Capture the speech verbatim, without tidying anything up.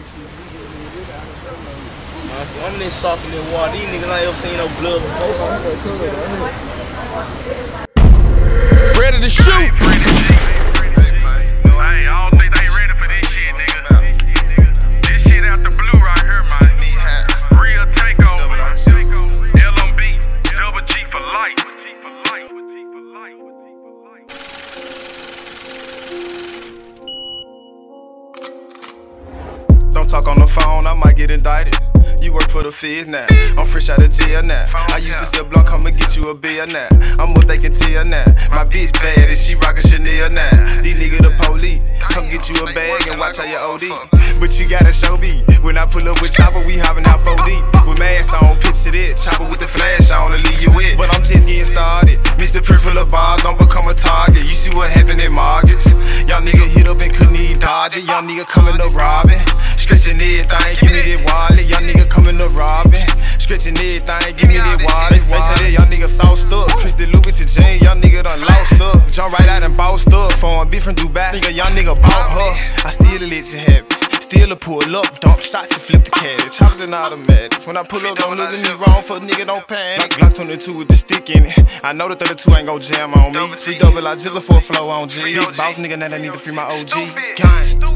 I'm in this soft in the water. These niggas ain't ever seen no blood before. Ready to shoot. Hey, I don't think they ready for this shit, nigga. This shit out the blue right here, man. Real takeover. L M B, double G for life. Don't talk on the phone, I might get indicted. You work for the feds now, I'm fresh out of jail now. I used to sell blunt, come and get you a bill now. I'm what they can tell now. My bitch bad and she rockin' Chanel now. These niggas the police, come get you a bag and watch how you O D. But you gotta show me, when I pull up with Chopper, we hopping out four deep. With masks on, picture that, Chopper with the flash on to leave you with. But I'm just getting started, Mister Pretty full of bars, don't become a target. You see what happened in Marcus? Y'all nigga hit up and couldn't even dodge it. Young nigga coming up robbing, stretching everything, give me that wallet. Young nigga coming up robbing, stretching everything, give me that wallet. They say that young nigga sauced up, Christy Louboutin jeans, young nigga done lost up. Jump right out and bossed up, foreign bitch from Dubai, nigga young nigga bought her. I still let you have it, still a pull up, dump shots and flip the caddy. Choppers and automatics, when I pull up don't look at me wrong, fuck nigga don't panic. Glock twenty-two with the stick in it, I know the thirty-two ain't gon' jam on me. Three double I jizzle for a flow on G. Big boss nigga, now I need to free my O G. Gang.